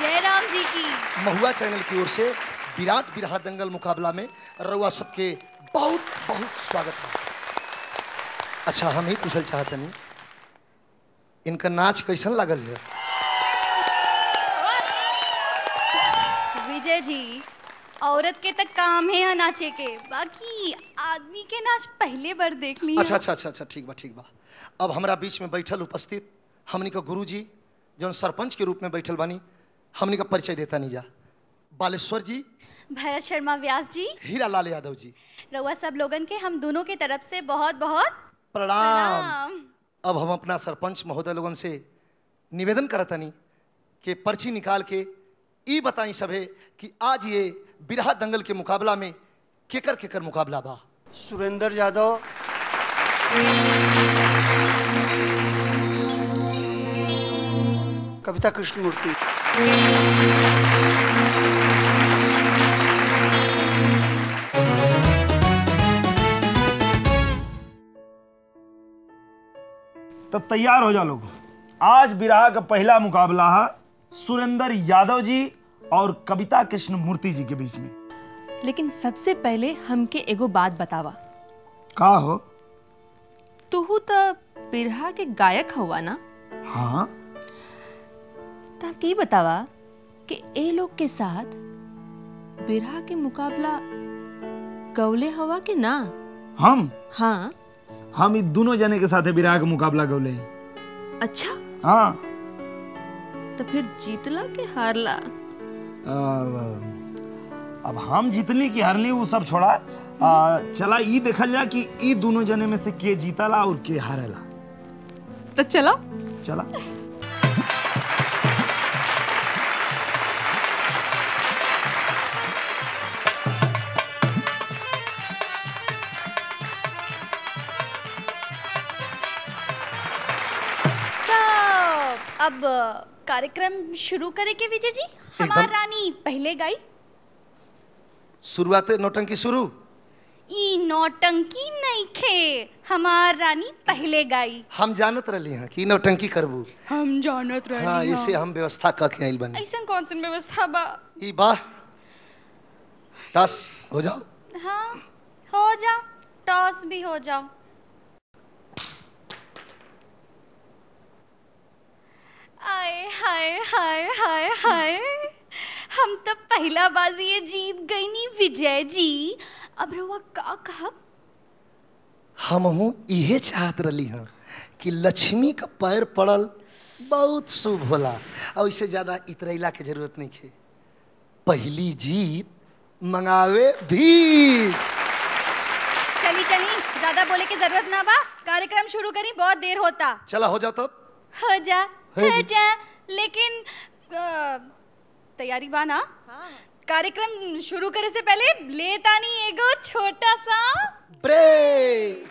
जय राम जी की। महुआ चैनल की ओर से विराट बिरहा दंगल मुकाबला में रउआ सबके बहुत बहुत स्वागत है। अच्छा, हम ही पूछल चाहतनी, इनका नाच कैसन लागल है? विजय जी, औरत के तक काम है नाचे के, बाकी आदमी के नाच पहले बार देख ली। अच्छा, ठीक बा। अब हमरा बीच में बैठल उपस्थित हमनी का गुरु जी जो सरपंच के रूप में बैठल बानी, हमनी का परिचय देता नहीं जा। बालेश्वर जी, भरत शर्मा व्यास जी, हीरा लाल यादव जी, रउआ सब लोगन के हम दोनों के तरफ से बहुत बहुत प्रणाम। अब हम अपना सरपंच महोदय लोगन से निवेदन करतनी कि पर्ची निकाल के ई बताई सभे कि आज ये बिरहा दंगल के मुकाबला में केकर मुकाबला बा। सुरेंद्र यादव, कविता कृष्णमूर्ति। तो तैयार हो जा लोग। आज बिरहा का पहला मुकाबला है सुरेंद्र यादव जी और कविता कृष्णमूर्ति जी के बीच में। लेकिन सबसे पहले हमके एगो बात बतावा। का हो? तू तो बिरहा के गायक हुआ ना? हाँ। तब की बतावा कि ए लोग के साथ बिरहा के मुकाबला गौले हवा के ना? हम? हाँ। हम इ दोनों जने के साथ बिरहा का मुकाबला गौले हैं। अच्छा। हाँ। तो फिर जीतला के हारला? अब हम जितनी की हारली वो सब छोड़ा। चला ई देखल जा कि ई दोनों जने में से के जीतला और के हारेला। तो चलो। चला। अब कार्यक्रम शुरू करे के विजय जी। हमार रानी पहले गाई। शुरुआत नौटंकी शुरू। ई नौटंकी नहीं खे, हमार रानी पहले गाई। हम जानत रही हैं कि नौटंकी करबू। हम जानत रही। हाँ, इसे हम व्यवस्था करके आइल बनी। ऐसा कौन सी व्यवस्था बा? ई बा टॉस हो जाओ। हाँ, हो जाओ। टॉस भी हो जाओ। आए हाय हाय हाय हाय, हम तो पहला बाजी ये जीत गई नी विजय जी। अब रवा का कहब? हम हूँ इहे चाहत रही हैं कि लक्ष्मी का पैर पड़ल बहुत शुभ होला और इससे ज्यादा इतरैला के जरूरत नहीं है। पहली जीत मंगावे भी। चली ज्यादा बोले की जरूरत ना बा। कार्यक्रम शुरू करी, बहुत देर होता। चला हो जाओ तब। हो जा। लेकिन तैयारी बा ना? हाँ। कार्यक्रम शुरू करे से पहले लेता नहीं एगो छोटा सा ब्रेक।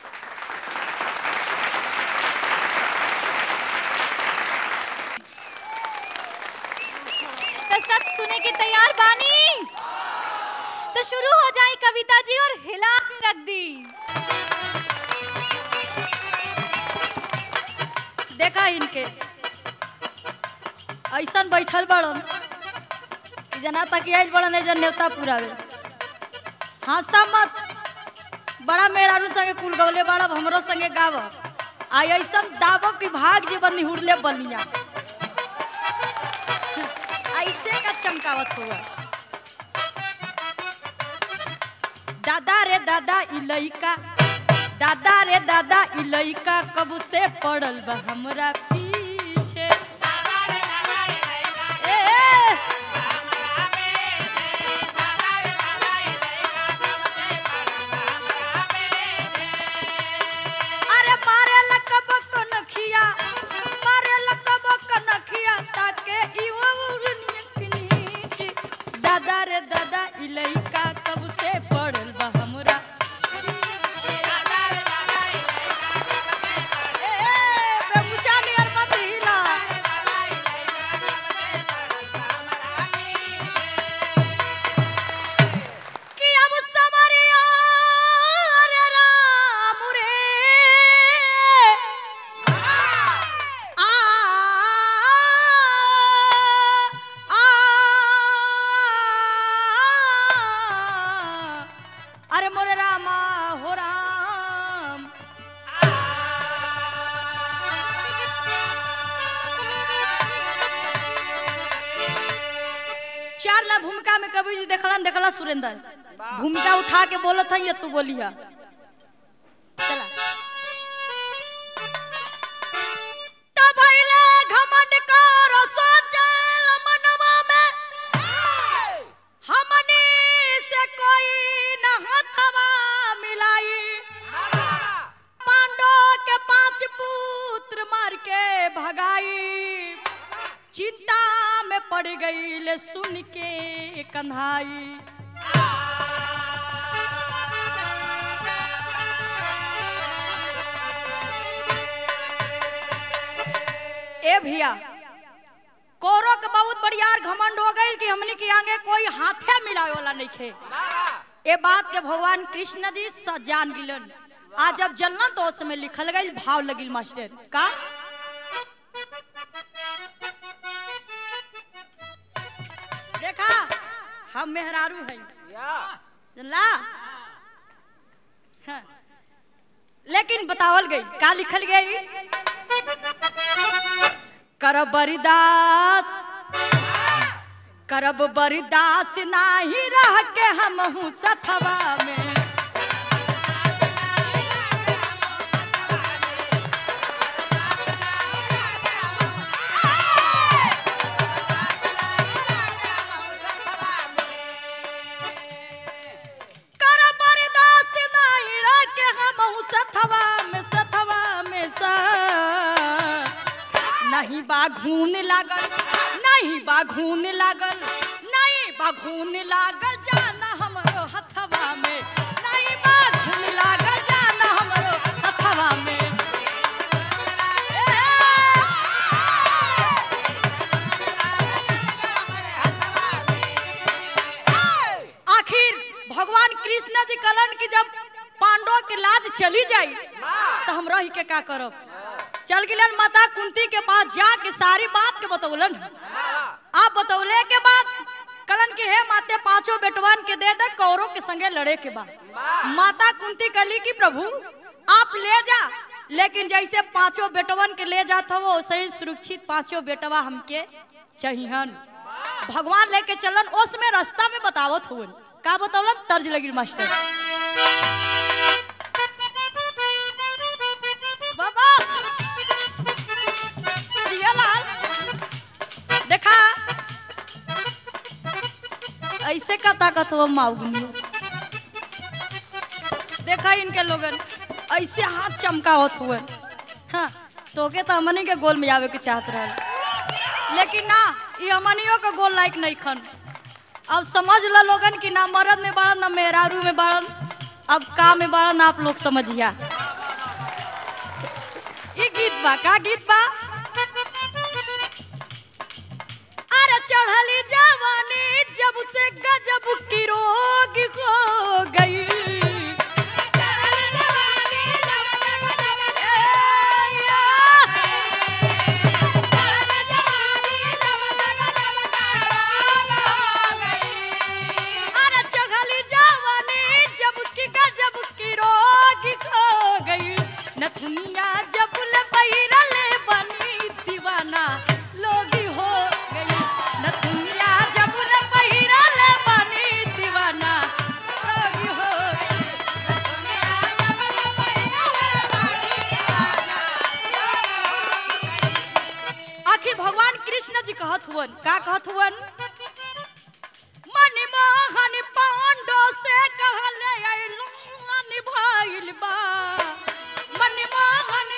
तो सब सुने के तैयार बानी? तो शुरू हो जाए कविता जी और हिला के रख दी। देखा इनके ऐसा बैठल बड़न जना तक आइल बड़न एजन नेवता पुरावे। हंसा मत, बड़ा मेहरारू संगे कुल गवले बड़ा, हमरो संगे गाव। आ ऐसा दाबो की भाग जीवन निहुरले बनिया ऐसे का चमकावत हुआ। दादा रे दादा इलैका, दादा रे दादा इलैका कब से पड़ल बा हमरा पीछे। अरे मारे लकब कनखिया, मारे लकब कनखिया ताके इवा उड़नी। दादा रे दादा इलैका कब से पड़ल बा हमरा। बेगुचा नियर रामा हो राम। चार ला भूमिका में कभी जी देखला सुरेंद्र भूमिका उठा के बोलत है ये तू बोलिया चला चिंता में पड़ गई ले सुन के कन्हाई। ए भैया कौरव के बहुत बड़ियार घमंड हो गई कि हमने के आगे कोई हाथे मिलावे वाला नहीं थे। ए बात के भगवान कृष्ण जी जान गिलन। आज जब जलना तो उस समय लिखल गई भाव लगिल मास्टर का देखा हम मेहरारू हैं जनला हाँ। लेकिन बतावल गई का लिखल गई करब बरिदास नाही रह के हम हूँ सथवा में। नहीं बाघून लागल जाना हमरो हथवा में। नहीं बाघून लागल जाना हमरो हथवा में। आखिर भगवान कृष्ण जी कहलन कि जब पांडव के लाज चली जाई तो हम रही के का करब। चल गिलन माता कुंती के पास जाके सारी बात के बतौलन। आप बतौले के बाद कलन की है माते पांचों बेटवन के दे दे कौरव के संगे लड़े के बाद माता कुंती कली की प्रभु आप ले जा लेकिन जैसे पांचों बेटवन के ले जाता हो वैसे ही सुरक्षित पांचों बेटवा हमके चाहिए। भगवान लेके चलन उसमें रास्ता में बतावत हुए का बतौलन तर्ज लगी मास्टर बाबा देखा ऐसे का ताकत हो माउगनी देखा इनके लोगन ऐसे हाथ चमकावत हुए। हाँ तो के तो हमनी के गोल में जावे के चाहत रहे लेकिन ना ये हमनियों का गोल लायक नहीं खन। अब समझ लो लोगन की ना मर्द में बाड़न ना मेहरारू में बाड़न अब का में बाड़न आप लोग समझिया। ये गीत बा का गीत बा अरे चढ़ली जवानी जब से गजब की रोग हो गई। अरे चढ़ली जवानी जब उसकी गजब की रोग हो गई। नथुनिया जब ले बहिरले बनी दीवाना लोगी हो गई। नथुनिया जब ले बहिरले बनी दीवाना लोगी हो गई। आखिर भगवान कृष्ण जी कहत हुवन का कहत हुवन मनमोहन पांडो से कहले आइलो निभाइल बा। मनमोहन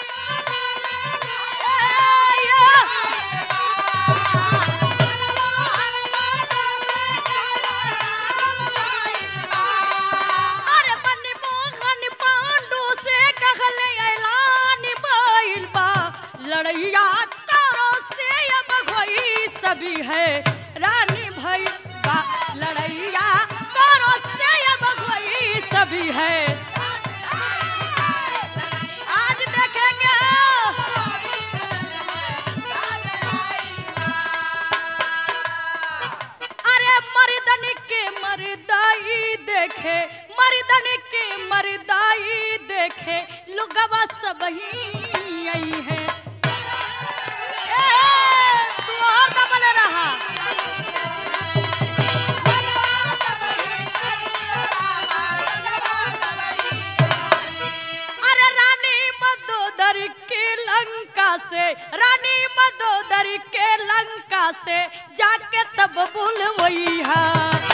अरे मनमोहन पांडो से कहले ऐलान भइल बा। लड़ैया तारो से अब होई सभी है रानी भइल बा। लड़ैया तारो से अब होई सभी है आज देखेंगे। अरे मर्दन के मर्दाई देखे मर्दन के भगवा सब ही आई है। तू और दबल रहा। अरे रानी मदोदर के लंका से, रानी मदोदर के लंका से जाके तब बुलवई है।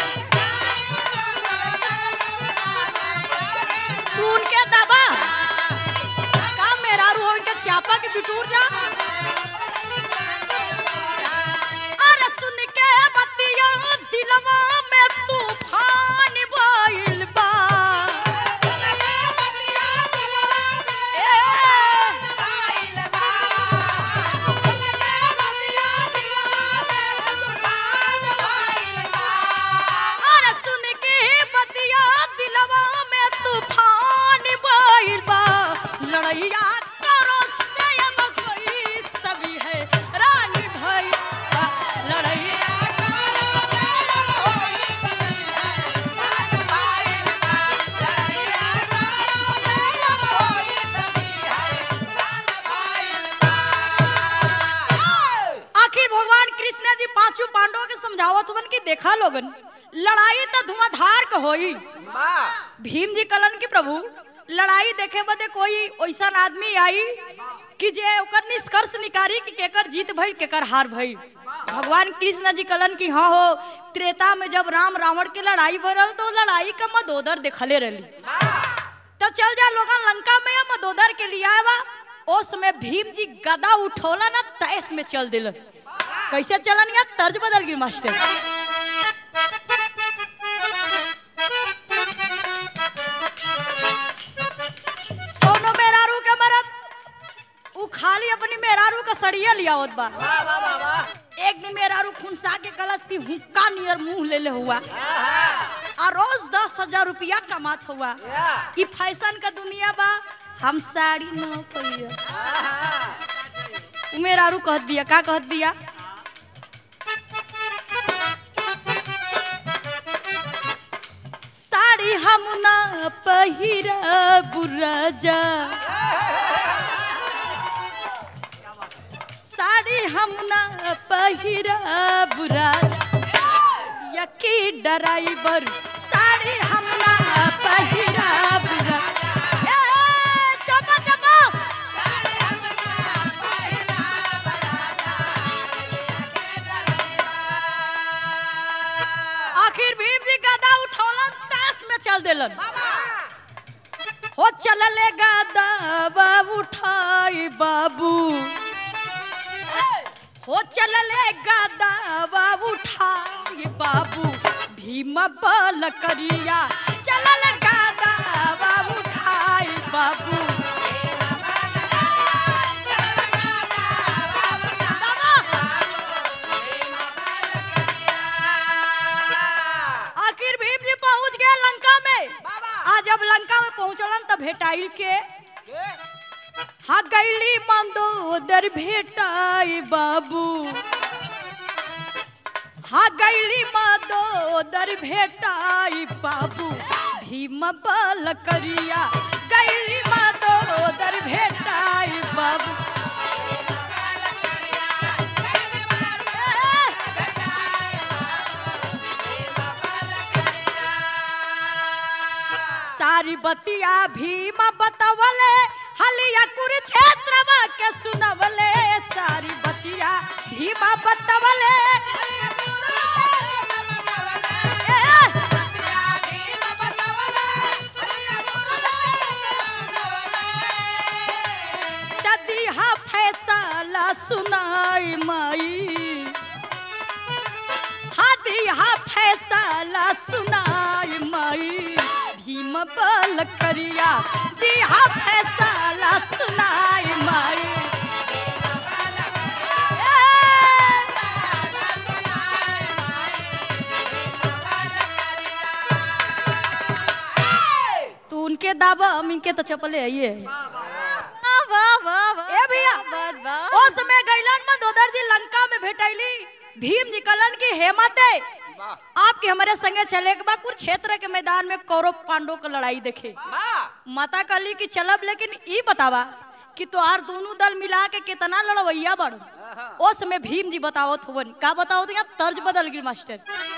तू उनके दबा का मेरा रू उनके चापा के बिटूर जा। अरे सुन के बतिया दिलवा में तूफान भइल बा। अरे सुन के बतिया दिलवा में तूफान भइल बा। लड़ैया करो से अब कोई सभी है रानी भाई। लड़ैया करो से अब कोई सभी है रानी भाई। लड़ैया करो से अब कोई सभी है रानी भाई। आखिर भगवान कृष्ण जी पांचों पांडवों के समझावत हुवन की देखा लोगन लड़ाई तो धुआंधार क होई। भीम जी कलन की प्रभु लड़ाई देखे बदे कोई ऐसा आदमी आई कि जे ओकर निष्कर्ष निकारी कि केकर जीत भइल केकर हार भइल। भगवान कृष्ण जी कलन की हाँ हो त्रेता में जब राम रावण के लड़ाई भरल तो लड़ाई का मदोदर देखले रहली। तो चल जा लोगन लंका में या मदोदर के लिए आवा। ओ समय भीम जी गदा उठौला ना तैस में चल दिलन। कैसे चलन या तर्ज बदल गई मास्टर। सोनो मेहरारू के मरद उ खाली अपनी मेहरारू का सड़िया लिया होत बा। एक दिन मेहरारू खुनसा के कलश थी हुक्का नियर मुंह ले ले हुआ और रोज 10,000 रुपया कमात हुआ। ई फैशन का दुनिया बा हम साड़ी न पहिया। उ मेहरारू कहत दिया का कहत दिया। साड़ी हम ना पहिरा बुराजा। साड़ी हम ना पहिरा बुराजा। यकी ड्राइवर साड़ी हम ना पहिरा बुराजा। चपा चपा आखिर भीम जी गदा उठौलन ताश में चल देलन। हो चलले गदा उठाई बाबू। हो चलले गदा उठाई बाबू। भीम बल करिया चलल गदा उठाई बाबू। आखिर भीम जी पहुंच गए लंका में। आज जब लंका में पहुंचलन तब भेटाइल के हाँ गैली मंदोदर भेटाई बाबू। हाँ गैली मंदोदर भेटाई बाबू। भीम बल करिया गैली मंदोदर भेटाई बाबू। सारी बतिया भीम बतावले हलिया कुरुक्षेत्रवा के सुनवले। सारी बतिया भीम बतावले। तदिहा फैसला सुनाई माई। हाँ दिहा फैसला सुनाई माई। भीम बल करिया दिहा फैसला सुनाई माई। तू उनके दावा हम इनके तो चपले आइए। वाह वाह वाह ए भैया वाह। ओ समय गैलन मंदोदर जी लंका में भेटैली। भीम जी कलन की हेमते आपके हमारे संगे चले के बाद कुरुक्षेत्र के मैदान में कौरव पांडव की लड़ाई देखे। माता कहली कि चलब, लेकिन ई बतावा कि तोहार दोनों दल मिला के कितना लड़वैया बड़। उस समय भीम जी बतावत हुवन, का बताओ तो तर्ज बदल गई मास्टर।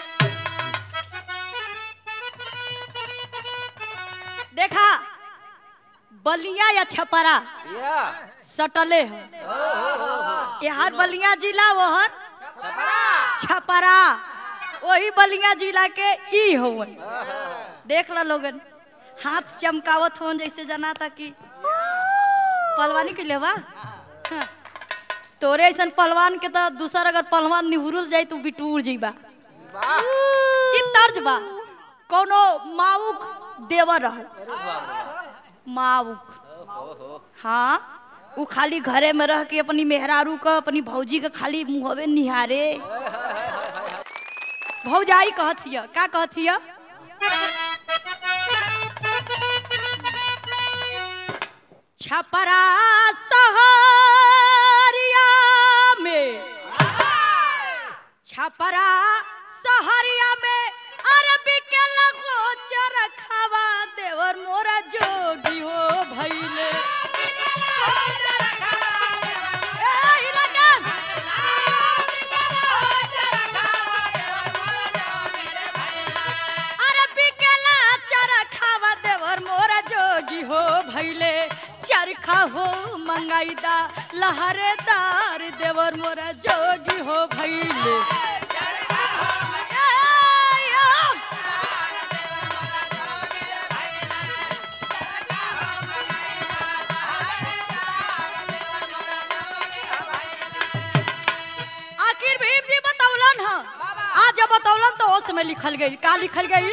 देखा बलिया या छपरा सटले है, यहाँ बलिया जिला वहर छपरा, वही बलिया जिला के ई होवन। देख ला लोगन हाथ चमकावत होन जैसे जना था कि पहलवानी के लेवा। हाँ। तोरे ऐसा पहलवान के तो दूसर अगर पहलवान निहुरल जाए तो बिटूर जीबा। ई तर्ज बा कोनो माउक देवर रह माउक। हाँ वो खाली घरे में रह के अपनी मेहरारू का अपनी भौजी का खाली मुहवे निहारे। भौजाई कहत हिय, का कहत हिय? छपरा सहरिया में, छपरा सहरिया में अरबी के लगो चरखावा देवर मोरा जोगी हो भइले। अरबी के ला चरखावा देवर मोरा जोगी हो भइले। चरखा हो मंगाईदा लहरेदार देवर मोरा जोगी हो भइले। आखिर भीम जी बतौलन है, आज जब बतौलन तो उस में लिखल गई, का लिखल गई?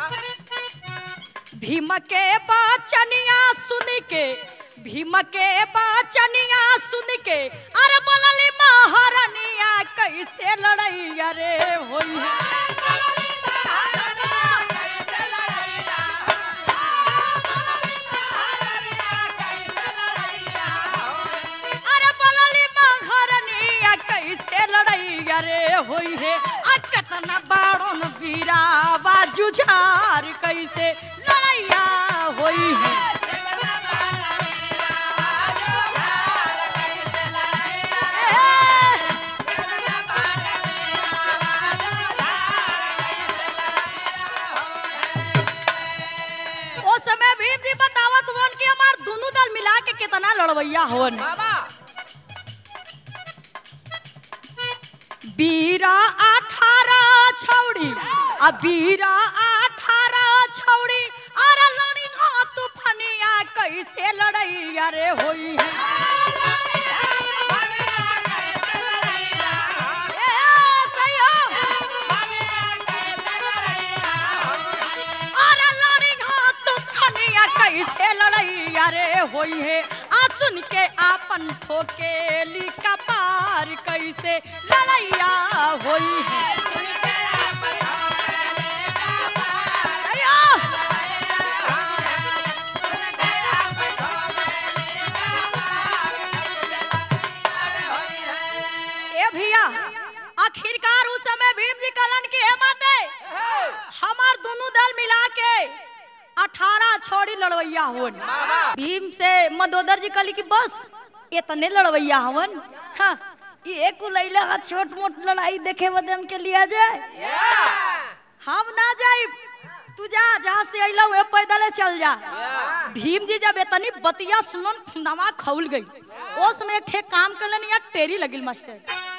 भीम के बचनिया सुन के, भीम के बचनिया सुन के अरे बोलली महारानिया कैसे लड़ैया रे होई है। अरे बोलली महारानिया कैसे लड़ैया रे होई है। कितना बाड़न वीरावा जुझार कैसे लड़ैया होई है। उस समय भीम जी बतावत हुन कि हमार दोनों दल मिला के कितना लड़वैया होन। बीरा 18 छौड़ी, अब बीरा 18 छौड़ी अरे लड़ी घा तूफानिया कैसे लड़ैया रे होई है। अरे लड़ी घा तूफानिया कैसे लड़ैया रे होई है। आ सुन के आपन ठोकेली का पार कैसे लड़ैया होई है। ए भैया आखिरकार उस समय भीम जी कलन की हिम्मत है, हमार दोनों दल मिला के 18 छोड़ी लड़वैया होन। भीम से मदोदर जी कली की बस इतने लड़वैया हवन। हाँ एक लैला छोट मोट लड़ाई देखे बदम के लिया जाए, हम ना जाए, तू जा जहाँ से अइला वे पैदल चल जा। भीम जी जब इतनी बतिया सुनन खुंदवा खौल गई। उस समय एक काम करलन या टेरी लगिल मास्टर।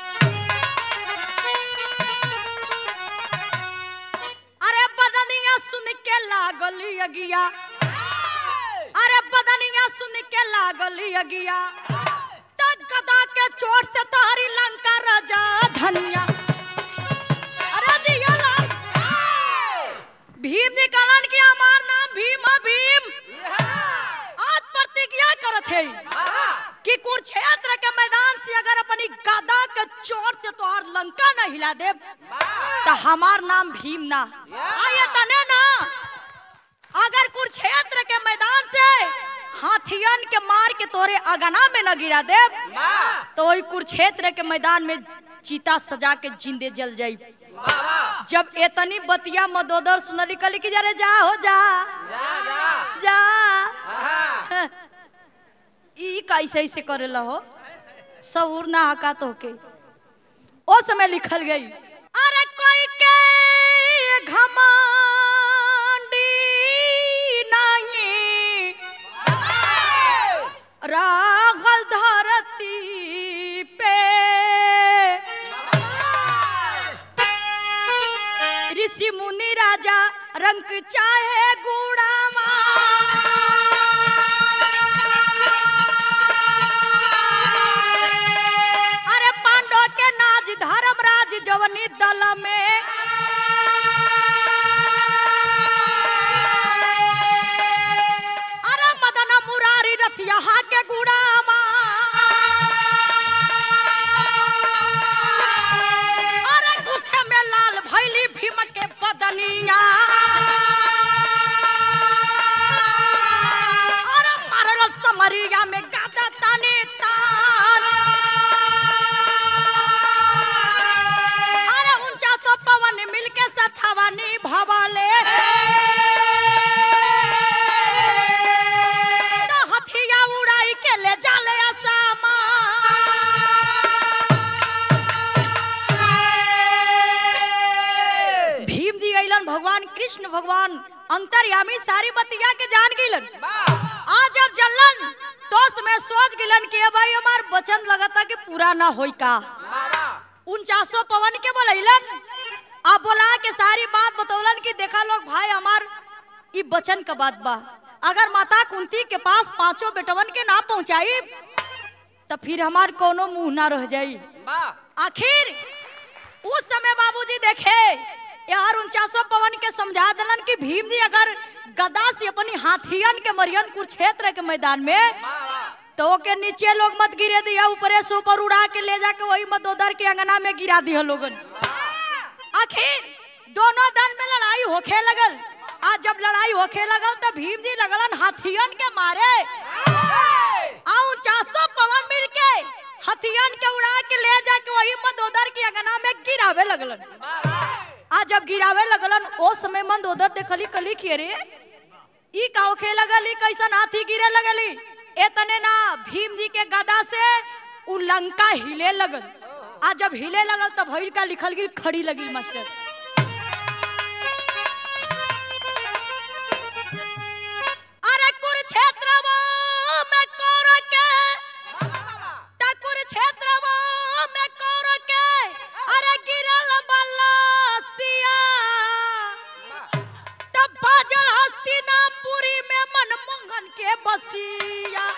अरे बदनिया सुन के लागल अगिया, अरे बदनिया सुन के लागल अगिया, गदा के चोट से तारी लंका राजा धनिया। अरे दिया लाल भीम जी कलन की हमार नाम भीम भीम। आज प्रतिज्ञा करत है कि कुरुक्षेत्र के मैदान से अगर अपनी गदा के चोट से तोहार लंका न हिला दे तो हमार नाम भीम ना। आये तने ना, अगर कुरुक्षेत्र के मैदान से हाथियन के मार के तोरे अगना में न गिरा दे तो वही कुरुक्षेत्र के मैदान में चीता सजा के जिंदे जल जाई। जब इतनी बतिया मदोदर सुनली कली की जरे जा हो जा जा, जा। कैसे ऐसे करेला हो सहूर ना हका तो के ओ समय लिखल गई अरे कोई के घमंडी नहीं रागल धरती पे ऋषि मुनि राजा रंग चाहे गुड़ामा अरे पांडव के नाज धर्मराज जवनी दल में अरे मदन मुरारी रथ यहाँ के गुड़ामा अरे गुस्से में लाल भैली भीम के बदनिया अरे मारल समरिया में गादा ताने तान अरे 49 पवन मिलके सथवानी भवाले हथिया उड़ाई के ले जाले असामा भीम जी गइलन भगवान कृष्ण भगवान अंतर्यामी सारी बतिया के जान गइलन आज जब जलन तो समय सोच गिलन कि भाई हमार वचन लगता कि पूरा ना होई का 49 पवन के बोलैलन आप बोला के सारी बात बतौलन कि देखा लोग भाई हमार ई वचन का बात बा अगर माता कुंती के पास 5 बेटवन के ना पहुंचाई तो फिर हमार कोनो मुंह ना रह जाई आखिर उस समय बाबूजी देखे यार 49 पवन के समझा दलन कि भीम जी अगर गदा से अपनी हाथियन के मरियन कुरुक्षेत्र के मैदान में तो के नीचे लोग मत गिरे दिया ऊपरे से ऊपर उड़ा के ले जाके वही मदोदर के अंगना में गिरा दिया लोगन आखिर दोनों दल में लड़ाई होखे लगल आज जब लड़ाई होखे लगल तो भीम जी लगलन हाथियन के मारे 49 पवन मिल के हथियन के उड़ा के ले जाके वही मदोदर के अंगना में गिरावे लगलन आज जब गिरावे लगलन ओ समय मंदोदर देखली कली खेरे ई का होखे लगली कैसन हाथी गिरे लगली एतने ना भीम जी के गदा से उ लंका हिले लगल आज जब हिले लगल तब भइल का लिखल गिल खड़ी लगी मास्टर अरे कुरुक्षेत्र में कौर के ता कुरुक्षेत्र में कौर के अरे गिरल बलसिया तब बाजल हस्तिनापुरी में मनमोहन के बसिया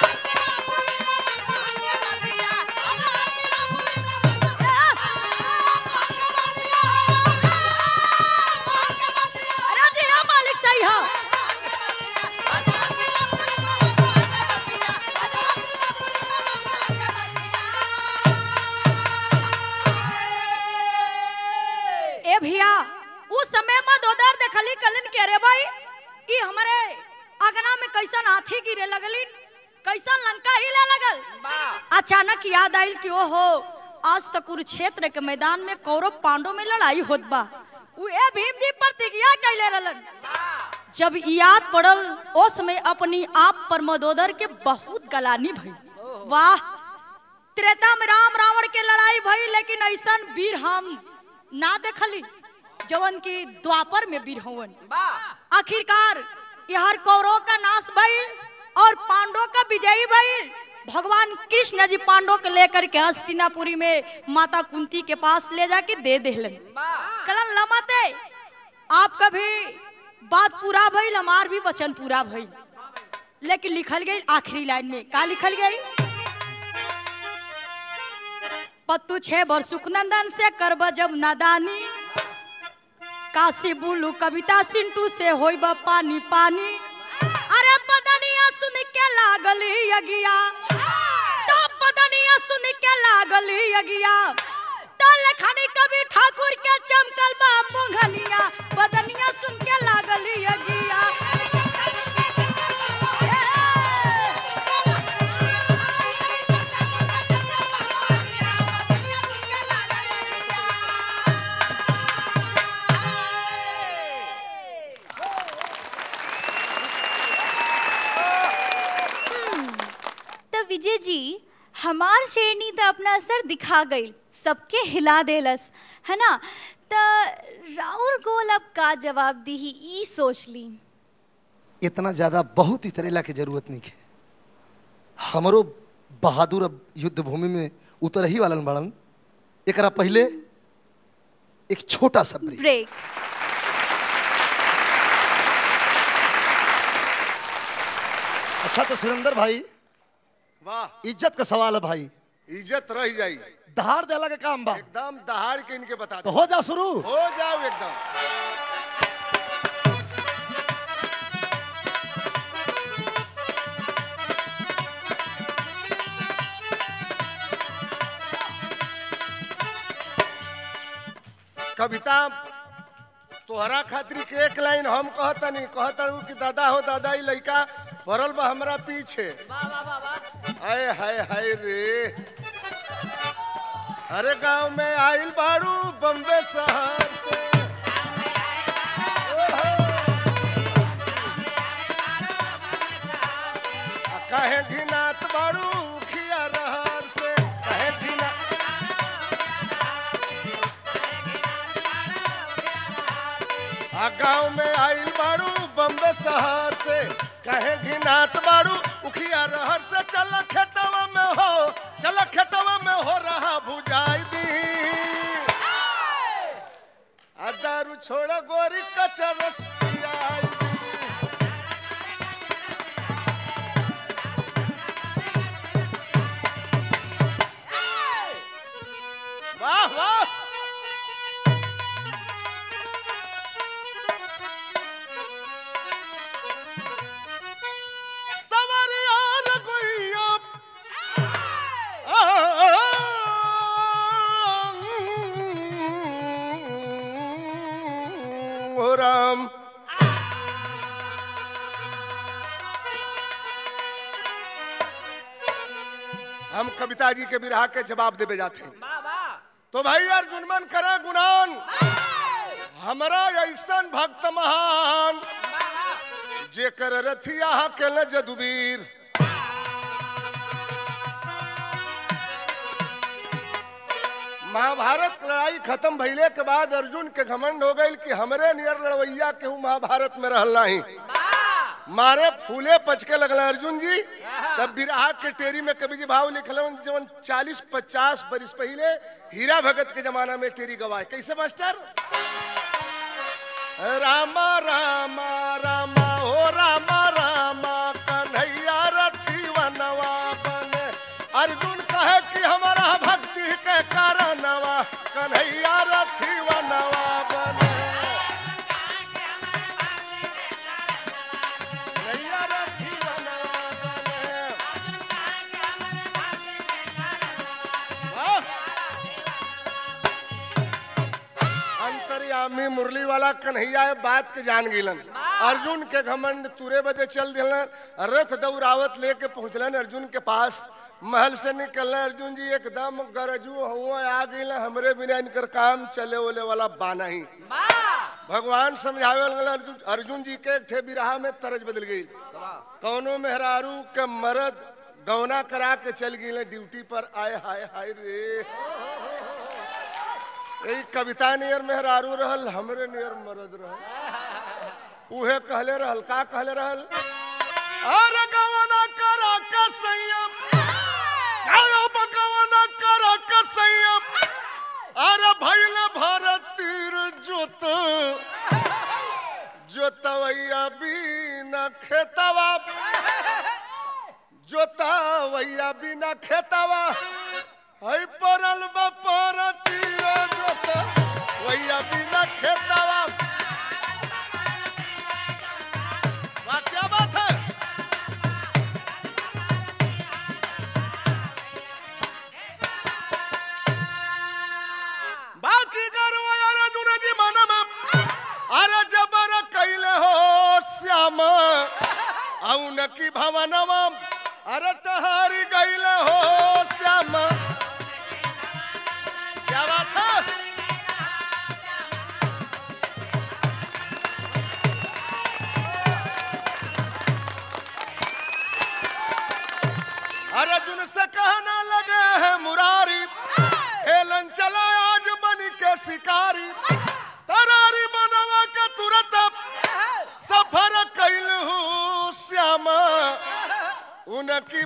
अरे जी हाँ मालिक सही है ए भैया उस समय मदोदर देखली कलन के रे भाई ई हमारे अगना में कैसन हाथी गिरे लगलिन कैसन लंका हिले लगल अचानक याद आइल कि ओहो आज तक कुरुक्षेत्र के मैदान में कौरव पांडव में लड़ाई होत बा उ ए भीम जी प्रतिज्ञा कैले रहलन जब याद पड़ल उस समय अपनी आप पर मदोदर के बहुत गलानी भई वाह त्रेता में राम रावण के लड़ाई भई लेकिन ऐसन वीर हम ना देखली जवन की द्वापर में वीर हवन आखिरकार यहर कौरव का नाश भइल और पांडव का विजयी भइल भगवान कृष्ण जी पांडव को लेकर के हस्तिनापुरी में माता कुंती के पास ले जाके दे देलन कलन लमते आप कभी बात पूरा भइल हमार भी वचन पूरा भइल लेकिन लिखल गई आखिरी लाइन में का लिखल गई पत्तू 6 वर्ष सुखनंदन से करब जब नादानी काशी बुलू कविता सिंटू से होइब पानी पानी अरे बदनिया सुन के लागली यगिया तो बदनिया सुन के लागली यगिया तो लखनी कवि ठाकुर के चमकल बा मुंगनिया बदनिया सुन के लागली यगिया विजय जी, हमार शेरनी तो अपना असर दिखा गई, सबके हिला देलस, है ना? तो राउर गोल अब का जवाब दी ही ई सोच ली। इतना ज्यादा बहुत इतरेला के जरूरत नहीं है। हमरो बहादुर अब युद्ध भूमि में उतर ही वालन बड़न। एकरा पहले एक छोटा सा ब्रेक। अच्छा तो सुरेंद्र भाई, वाह, इज्जत का सवाल है भाई। इज्जत रह जाई। दहाड़ देला के काम बा, एकदम दहाड़ के इनके बता तो दो। हो जा शुरू। हो जाओ एकदम। कविता तोहरा खातिर के एक लाइन हम कहतनी, कहतड़ू कि दादा हो दादा ई लइका पड़ल बा हमरा पीछे। आए हाय हाय रे, अरे गांव में आइल बाड़ू बम्बे शहर से, कहे घिनात बाड़ू खिया रहर से, कहे घिना गांव में आइल बाड़ू बम्बे शहर से, कहे घिनात बाड़ू उखिया रहर से। चल खेतवा में हो, चल खेतवा में हो रहा भुजाई दी, दारू छोड़ गोरी कचरस पियाई दी। वाह वाह, राम हम कविता जी के बिरहा के जवाब देवे जाते हैं। तो भाई अर्जुन मन करे गुणान, हमारा ऐसन भक्त महान, जे कर रथिया के न जदुबीर। महाभारत लड़ाई खत्म भइले के बाद अर्जुन के घमंड हो गई कि हमरे नियर लड़वैया केहू महाभारत में रहल नहीं। मारे फूले पचके लगल अर्जुन जी। तब बिरहा के टेरी में कवि जी भाव लिखल जवन 40-50 बरिस पहले हीरा भगत के जमाना में टेरी गवाए। कैसे मास्टर? रामा रामा रामा हो रामा रामा कन्हैया रथी वनवा बने। अर्जुन कहे कि हमारा भक्ति के कारणवा कन्हैया रथी वनवा बने। कन्हैया रथी वनवा बने। अंतर्यामी मुरली वाला कन्हैया बात के जान गिलन। अर्जुन के घमंड तुरे बदे चल दिलन। रथ दौरावत लेके पहुंचलन अर्जुन के पास। महल से निकलना अर्जुन जी एकदम गरजू हुआ आ गई, हमरे बिना इनकर काम चले ओले वाला बाना ही। भगवान समझावे अर्जुन, अर्जुन जी के ठे बिरहा में तरज बदल गई। कौनो मेहरारू के मर्द गौना करा के चल गई ड्यूटी पर। आए हाय हाय रे, यही कविता नियर मेहरारू रहल, हमरे नियर मर्द रहल। उहे कहले रहल, का कहले रहल? अरे गौना करा के संयम, अरे भैल भारतीर जोत जोतवैया बिना खेतवा, जोतवैया बिना खेतवा है परल बपरतीर जोतवैया बिना खेतवा। वाह क्या बात है। की भवनवा अरे टहारी गईले हो श्याम। क्या बात है? अर्जुन से कहने लगे हैं मुरारी, हेलन चला आज बनी के शिकारी, तरारी बनवा के तुरंत सफर कैलहू श्यामा, उनकी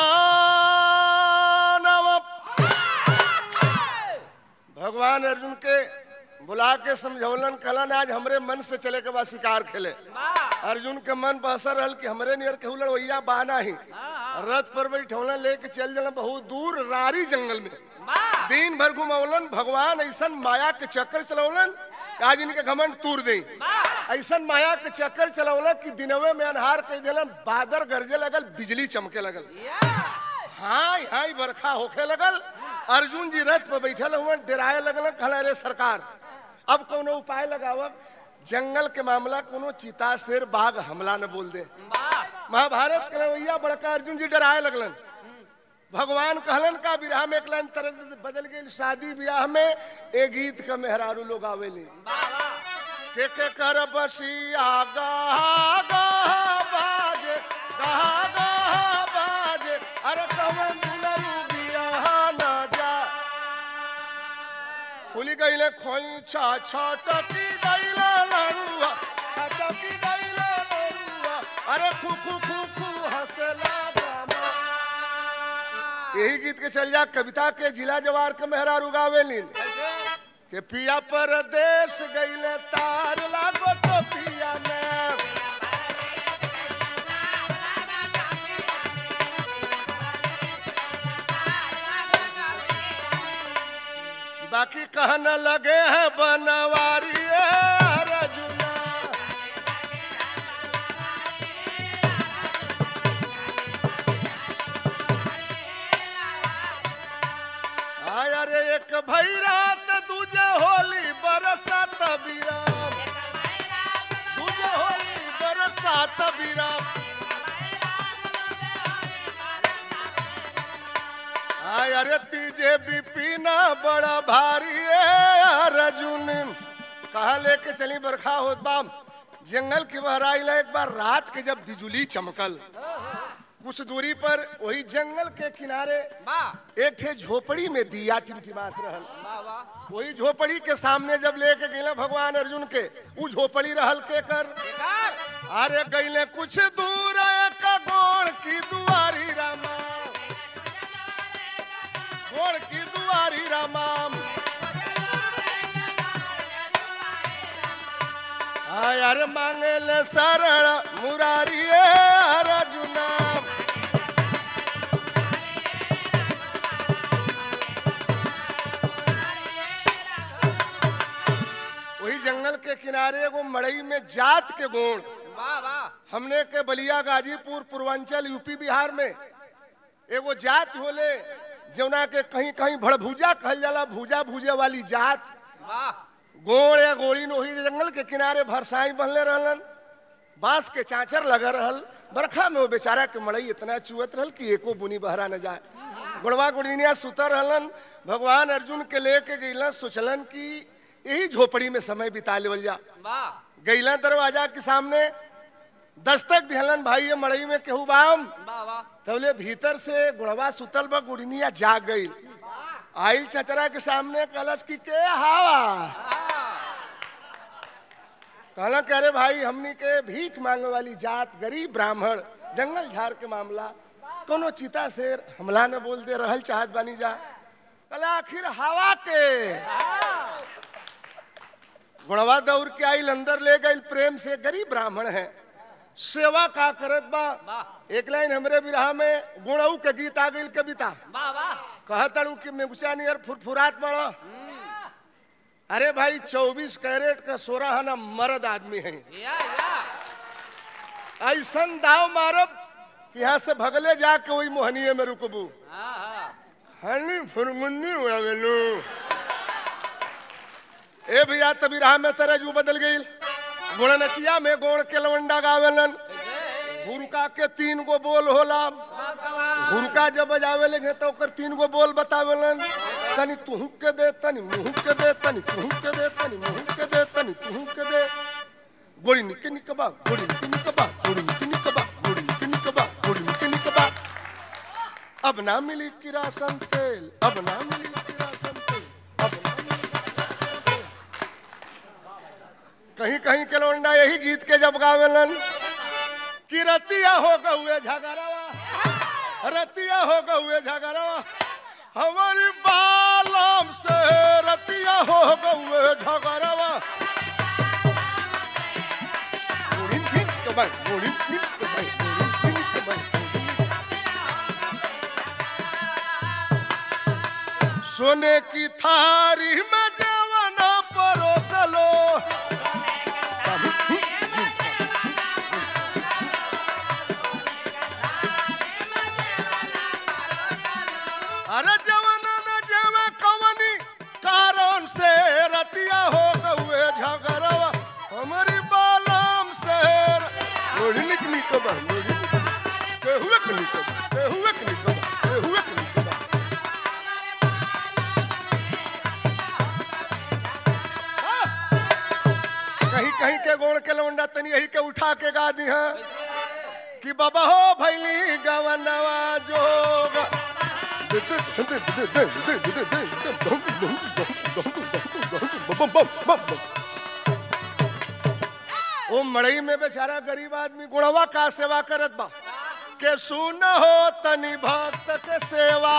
भवानवा। भगवान अर्जुन के बुला के समझौलन, कहलन आज हमरे मन से चले के बाद शिकार खेले। अर्जुन के मन बहसर रहल कि हमरे नियर केहू लड़वैया बाना ही, रथ पर बैठौलन लेके चल जलन बहुत दूर रारी जंगल में, दिन भर घुमौलन। भगवान ऐसन माया के चक्कर चलौलन आज इनके घमंड तूर दे, ऐसन माया के चक्कर चलौलन कि दिनवे में अन्हार कह दिलन, बादल गरजे लगल, बिजली चमके लगल, हाय हाय बरखा होखे लगल। अर्जुन जी रथ पर बैठल हुए डराए लगल, कहला रे सरकार अब कोनो उपाय लगाव, जंगल के मामला कोनो चीता शेर बाघ हमला न बोल दे। महाभारत के रवैया बड़का अर्जुन जी डराए लगलन। भगवान कहलन का विरह में एक लाइन तरह बदल गई, शादी ब्याह में एक गीत का मेहरारू लोग आवेली के कर बसिया गा गा बाजे गा गा बाजे, अरे कमन दुलरू बियाह न जा, खुली गईले खोई छा छटकी गईले लड़ुआ, छटकी गईले लड़ुआ, अरे खू खू खू खू हंसला गाना। यही गीत के चल जा कविता के जिला जवार के मेहरारू गावेलीन के पिया परदेश गईले तार लागो टोपिया में, बाकी कहने लगे हैं बनवारी अर्जुना, आय अरे एक भैरात दूजे होली बरसात बिराम, दूजे होली बरसात बिराम, आय अरे तीजे बिपिना बड़ा भारी अर्जुन, कहा लेके चली बरखा होत बाम, जंगल की बहराई ला एक बार रात के जब बिजुली चमकल, कुछ दूरी पर वही जंगल के किनारे एक ठे झोपड़ी में दिया टिमटिमात रहल, वही झोपड़ी के सामने जब लेके गईले भगवान अर्जुन के, वो झोपड़ी रहल के कर, अरे गईले कुछ दूर एक गोड़ की दुआरी रामा, गोड़ की दुआरी रामाम, आय अरे मांगे ले शरण मुरारी अर्जुना, वही जंगल के किनारे एगो मड़ई में जात के गोड़, हमने के बलिया गाजीपुर पूर्वांचल यूपी बिहार में एगो जात होले जौना के कहीं कहीं भड़भूजा कहल जाला, भूजा भूजे वाली जात, गोड़ या गोड़ी नोही जंगल के किनारे भरसाई बनले रहलन, बांस के चाचर लगा रहल, बरखा में वो बेचारा के मड़ई इतना चुअत रहल कि एको बुनी बहरा न जाए, गुड़वा गुड़िनिया सुतर रहलन। भगवान अर्जुन के लेके गईलन, सोचलन कि यही झोपड़ी में समय बिता लेवल जा, गईलन दरवाजा के सामने दस्तक दिहलन, भाई ये मड़ई में केहू बाम, तौले भीतर से गुड़वा सुतल बा, गुड़िनिया जाग गई, आइल चचरा के सामने कलश की के हावा, कहला कह रे भाई हमनी के भीख मांगे वाली जात, गरीब ब्राह्मण, जंगल झाड़ के मामला, कोनो चीता शेर हमला न बोल दे, रहल चाहत बानी जा, कहला आखिर हवा के, गुड़वा दौड़ के आइल अंदर ले गई, प्रेम से गरीब ब्राह्मण है, सेवा का करत बा, एक लाइन हमरे बिरहा में गुणऊ के गीत आ गई कविता, कहतड़ू कि मेघुचा नियर फुरफुरात बड़ा, अरे भाई 24 कैरेट का 16 है ना मर्द आदमी है, ऐसन दाव मारब कि यहाँ से भगले जाके वही मोहनिये में रुकबू, हनी फुरमुन्नी उड़ावेलू। ए भैया तभी राह में तेरा जू बदल गई, गुण नचिया में गोड़ के लवंडा गावेलन, हुरका के 3 गो बोल होला, हुरका जब बजावे लगे तो ओकर 3 गो बोल बतावेलन, तनी तुहू के दे, तनी मुहू के दे, तनी तुहू के दे, तनी मुहू के दे, तनी तुहू के दे, गोड़ी निके निकबा, गोड़ी निके निकबा, गोड़ी निके निकबा, गोड़ी निके निकबा, गोड़ी निके निकबा। अब ना मिली किरासन तेल, अब ना मिली किरासन तेल, अब ना मिली किरासन तेल। कहीं कहीं के लौंडा यही गीत के जब गावेलन कि रतिया हो गए झगड़वा, रतिया हो गए झगड़वा, हमारी बालम से रतिया हो गए झगड़वा। सोने की थारी में जवाना परोसलो, अरे जवाना न जवा कवनी कारण से रतिया हो गए झगड़वा, हमारी बालम से लोड़ी निकली कबर, लोड़ी के हुए कली कबर, के हुए कली कबर, के हुए कली कबर। कहीं कहीं के गोड़ के लौंडा तनी यही के उठा के गा दी है कि बाबा हो भैली गवनवा जोग। ओ मड़ई में बेचारा गरीब आदमी गुणवा का सेवा करत बा के सुन हो तनी भक्त के सेवा।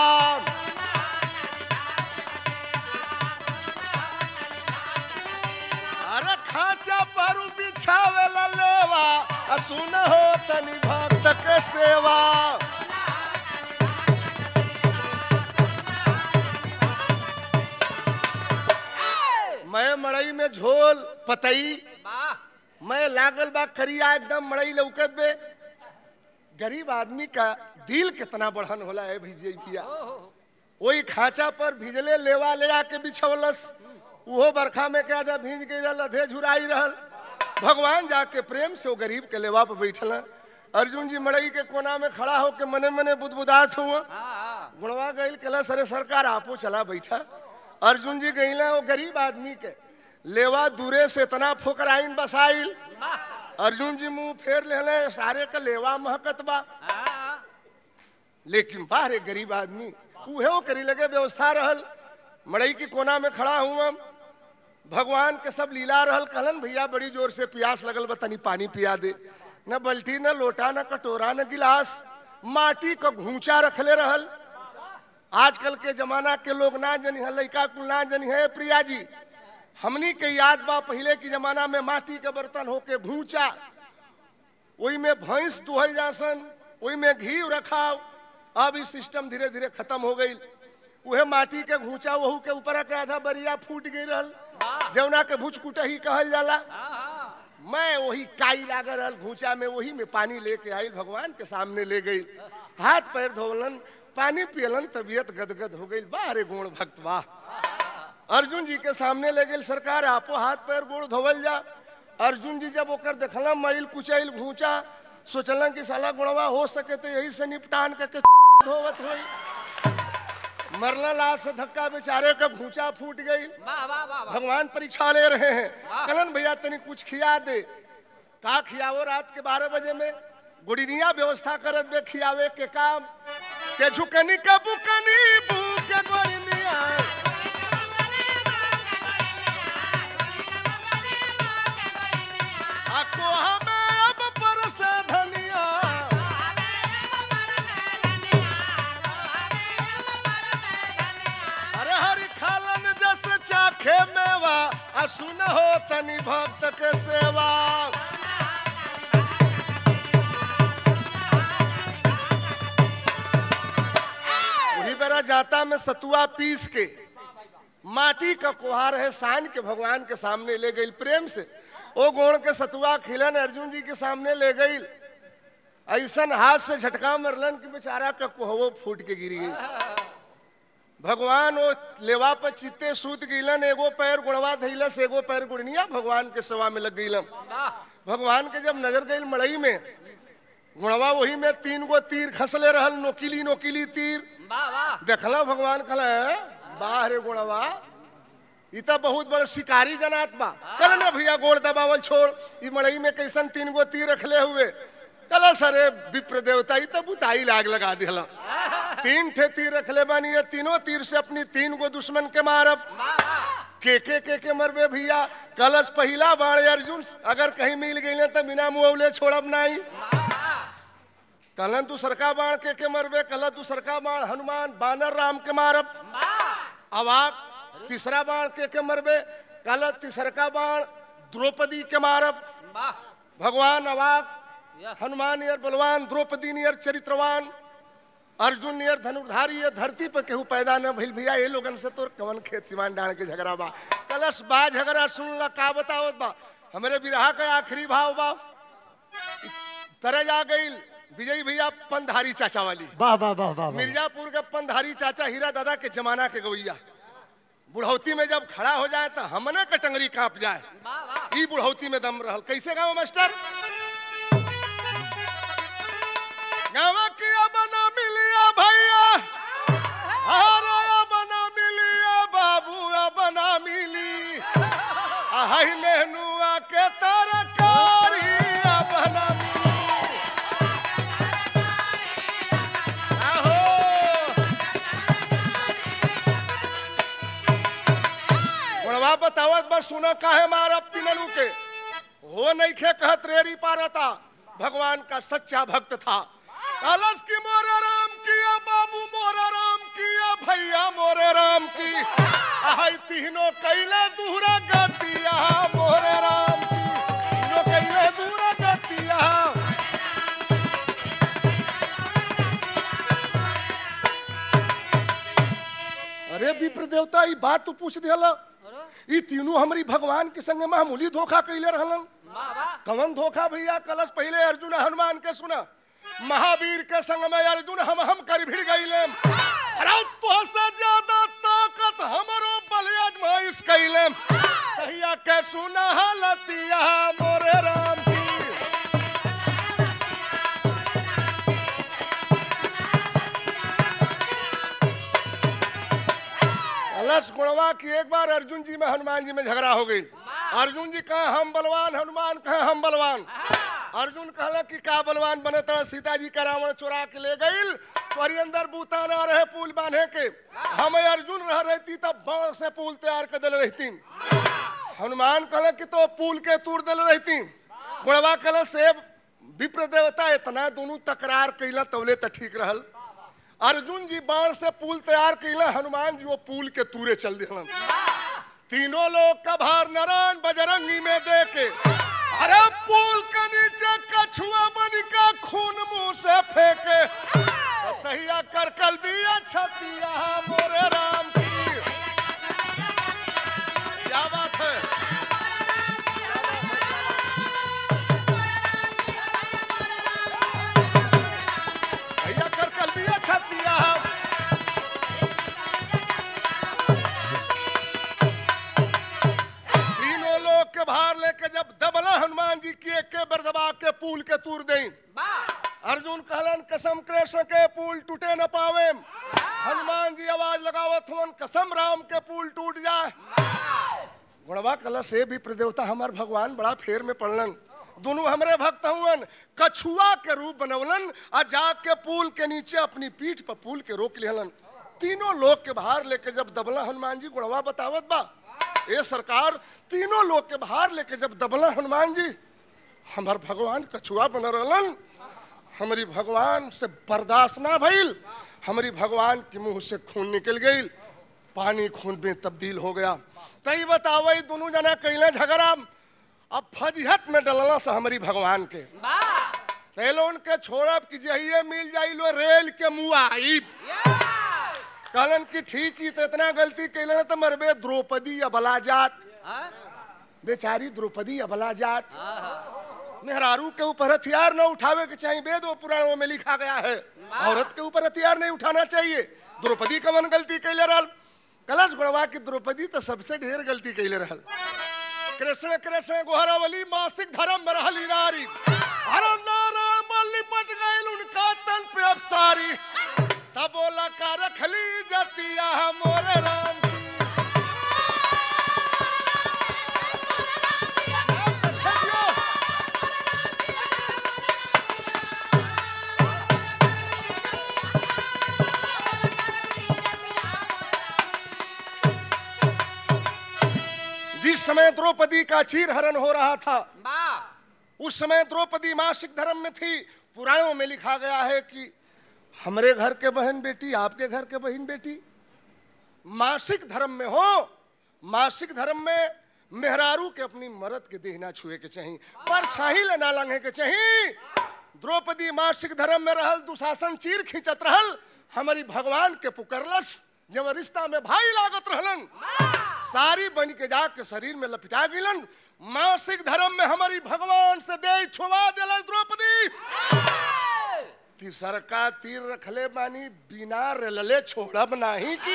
अरे खाचा पर बिछावे ला लेवा, सुन हो तनी भक्त के सेवा। मैं मड़ई में झोल पतई, मैं लागल बा करिया एकदम मड़ई लौकत बे। गरीब आदमी का दिल कितना बढ़न होला है भिजे पिया। वही खाचा पर भिजले लेवा ले आके बिछौलस, वो बरखा में क्या था भीज गई रहल, अधे झुराई रहल। भगवान जाके प्रेम से वो गरीब के लेवा पर बैठल। अर्जुन जी मड़ई के कोना में खड़ा होके मने मने बुदबुदात हुआ। गुणवा गई कहला सरे सरकार आपो चला बैठा। अर्जुन जी गईला वो गरीब आदमी के लेवा दूरे से इतना फुकराइन बसाइल। अर्जुन जी मुंह फेर ले सारे का लेवा महकत बा, लेकिन बाहर एक गरीब आदमी उहे वो करी लगे व्यवस्था रहल। मड़ई की कोना में खड़ा हुआ, भगवान के सब लीला रहल। कहलन भैया बड़ी जोर से प्यास लगल बा, तनी पानी पिया दे। न बल्टी न लोटा न कटोरा न गिलास, माटी का घूंचा रखले रहल। आजकल के जमाना के लोग ना जनी है, लड़का कुल ना जनी है प्रिया जी। हमनी के याद बा पहले के जमाना में माटी के बर्तन होके भूचा, वही में भैंस दुहल जासन, वही में घी रखाव। अब इस सिस्टम धीरे धीरे खत्म हो गई। वह माटी के घूचा वहू के ऊपर के आधा बरिया फूट गई रहल, जौना के भुचकुटही कहल जाला। मैं वही काई लागल रहल घूचा में, वही में पानी लेके आई, भगवान के सामने ले गई। हाथ पैर धोलन, पानी पियलन, तबीयत गदगद हो गई। बारे गुण भक्त वाह। अर्जुन जी के सामने ले गई, सरकार आपो हाथ पैर गोड़ धोवल जा। अर्जुन जी जब ओकर देखला मैल कुचैल घूचा, सोचलन कि साला गुणवा हो सके तो यही से निपटान करके धोवत होई। मरला लाश से धक्का बेचारे का घूचा फूट गई। भगवान परीक्षा ले रहे हैं। कहलन भैया तनी कुछ खिया दे। का खियावो? रात के 12 बजे में गुड़िया व्यवस्था करत बे खियावे के काम के झुकनी का बुकनी बुके गुड़िया। आको हमें अब परसे धनिया, अरे हरि खालन जैसे चाखे मेवा, सुन हो तनी भक्त के सेवा। वही बेरा जाता में सतुआ पीस के माटी का कोहार है सान के भगवान के सामने ले गई प्रेम से। ओ गोण के सतुआ खिलन अर्जुन जी के सामने ले गई। ऐसन हाथ से झटका मरलन कि बेचारा का कोहवो फूट के गिर गई। भगवान वो लेवा पर चित्ते सूत गिलन, एगो पैर गुणवा धैलस, एगो पैर गुड़निया भगवान के सेवा में लग गईलम। भगवान के जब नजर गई मड़ई में, गुणवा वही में 3 गो तीर खसले रहल, नोकीली नोकीली तीर। देखला भगवान कहला बाहरे गुणवा इ तो बहुत बड़ा शिकारी जनात बा। कल ना भैया गोड़ दबावल छोड़, इ मड़ई में कैसन 3 गो तीर रखले हुए। कल सरे विप्र देवता इ तो बुताई लाग लगा दिला। 3 ठे तीर रखले बानी, ये तीनों तीर से अपनी 3 गो दुश्मन के मारब। के मरबे भैया। कलश पहिला बाण अर्जुन अगर कहीं मिल गई तो बिना मुआवले छोड़ब नहीं। कलन दूसरका बाण के मरबे, कल दूसरका बाण हनुमान बानर राम के मारब। अवाक तीसरा बाण के मरबे, कल तीसरका बाण द्रौपदी के मारब। भगवान अवाक, हनुमान नियर बलवान, द्रौपदी नियर चरित्रवान, अर्जुन नियर धनुर्धारी। ये धरती पर केहू पैदा न भइल भैया। ये लोगन से तो कवन खेत सिवान डाल के झगड़ा बा। कलश बा झगड़ा सुन ला का बतावत बा। हमारे बिरहा का आखिरी भाव बा। तरज आ गई विजय भैया पंधारी चाचा वाली। वाह वाह वाह वाह। मिर्जापुर के पंधारी चाचा हीरा दादा के जमाना के गवैया। बुढ़ौती में जब खड़ा हो जाए तो हमने कटंगरी कांप जाए। ई बुढ़ौती में दम रहल। कैसे गाँव मास्टर? गाँव किया बना मिलिया भैया, बना मिलिया बाबू, बना मिली आई नेनुआ के तरकारी बना बतावत बस सुना काहे मारब तीनलू के हो नहीं खे कहत रेरी पारता। भगवान का सच्चा भक्त था। कलश की मोरे राम किया बाबू, मोरे राम किया भैया, मोरे राम की आई तीनों कैले दूरा गतिया, मोरे राम की तीनों कैले दूरा गतिया। अरे विप्र देवता ई बात तू पूछ दिला। ये तीनों हमारी भगवान के संग मामूली धोखा कैले रहलन। कवन धोखा भैया? कलश पहले अर्जुन हनुमान के सुना। महावीर के संग में अर्जुन हम कर भिड़ गईले। अरे तो से ज्यादा ताकत हमरो बल आजमाइश कैले। भैया के सुना हालतिया मोरे राम की। कलश गुणवा की एक बार अर्जुन जी में हनुमान जी में झगड़ा हो गई। अर्जुन जी कहा हम बलवान, हनुमान कहा हम बलवान। अर्जुन कहला कि का बलवान बने तरह सीता जी का रावण चुरा के ले गई। तोरी अंदर बूता ना रहे पुल बांधे के। हम अर्जुन रह रहती तब बाण से पुल तैयार कर दिल रहती। हनुमान कहला कि तो पुल के तूर दिल रहती। गुणवा कलश से विप्र देवता इतना दोनों तकरार कैला तवले त ठीक रहल। अर्जुन जी बाण से पुल तैयार कैला, हनुमान जी वो पुल के तूरे चल दिलन। तीनों लोग का भार नारायण बजरंगी में दे के अरे पुल के नीचे कछुआ बन का खून मुंह से फेंके। तहिया कर कल दिया छतिया मोरे राम की। क्या बात है? भैया कर कल दिया छतिया। तीनों लोग के भार लेके जब दबला हनुमान जी की एक के बरदबा के पुल के तूर दें। अर्जुन कहलन कसम कृष्ण के पुल टूटे न पावे। हनुमान जी आवाज लगावत हुन कसम राम के पुल टूट जाए। गुणवा कलश से भी प्रदेवता हमार भगवान बड़ा फेर में पड़लन। दोनों हमरे भक्त हुन कछुआ के रूप बनवलन आ जाके पुल के नीचे अपनी पीठ पर पुल के रोक लेहलन। तीनों लोग के बाहर लेके जब दबला हनुमान जी गुणवा बतावत बा ए सरकार तीनों लोग के बाहर लेके जब दबला हनुमान जी हमार भगवान कछुआ बन रहलन। हमारी भगवान से बर्दाश्त ना भइल। हमारी भगवान के मुंह से खून निकल गई, पानी खून में तब्दील हो गया। तई बतावई दोनों जना कैले झगड़ा। अब फजीहत में डलना से हमारी भगवान के पहले उनके छोड़ब कि जहिए मिल जाई लो रेल के मुँह आई। कहलन कि ठीक ही तो इतना गलती कैले तो मरबे द्रौपदी अबला जात। बेचारी द्रौपदी अबला जात। मेहरारू के ऊपर हथियार न उठावे के चाहिए। वेद और पुराणों में लिखा गया है औरत के ऊपर हथियार नहीं उठाना चाहिए। द्रौपदी कवन गलती कैले रहल? कलश गुणवा की द्रौपदी तो सबसे ढेर गलती कैले रहल। कृष्ण कृष्ण गोहरावली मासिक धर्म में रहली नारी। अरे नारायण बल लिपट गए उनका तन पे अब सारी। तब बोला का रखली जतिया मोरे राम की। जिस समय द्रौपदी का चीरहरण हो रहा था, उस समय द्रौपदी मासिक धर्म में थी। पुराणों में लिखा गया है कि हमारे घर के बहन बेटी, आपके घर के बहन बेटी मासिक धर्म में हो, मासिक धर्म में मेहरारू के अपनी मर्द के देह ना छुए के चाहिए, पर छाहिल ना लंघे के चाहिए। द्रौपदी मासिक धर्म में रहल, दुशासन चीर खींचत रहल, हमारी भगवान के पुकरलस, जब रिश्ता में भाई लागत रहलन, सारी बन के जाके शरीर में लपिटा गिलन। मासिक धर्म में हमारी भगवान से देह छुआ दिलस द्रौपदी। तीसर का तीर रखले बानी, बिना रेलले छोड़ब नहीं की।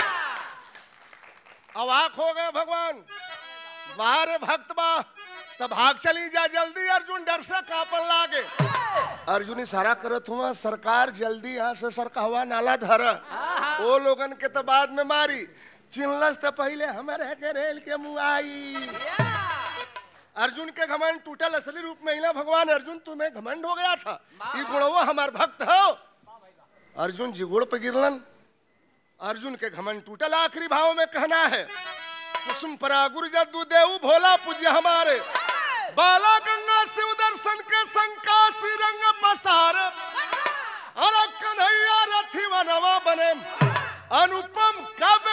अवाक हो गए भगवान, बाहर भक्त बा, तब भाग चली जा जल्दी। अर्जुन डर से कांपन लागे। अर्जुन इशारा करत हुआ, सरकार जल्दी यहाँ से सरकहवा नाला धर, वो लोगन के तो बाद में मारी, चिन्हलस तो पहले हमारे के रेल के मुँह आई। अर्जुन के घमंड टूटल, असली रूप में हिला भगवान। अर्जुन तुम्हें घमंड हो गया था, ये गुणवो हमार भक्त हो। अर्जुन जिगुड़ पे गिरलन, अर्जुन के घमंड टूटल। आखिरी भाव में कहना है, कुसुम परा गुरु जद्दू देव भोला पूज्य हमारे, बाला गंगा शिव दर्शन के संकासी रंग पसार, अरे कन्हैया रथी वनवा बने, अनुपम कवि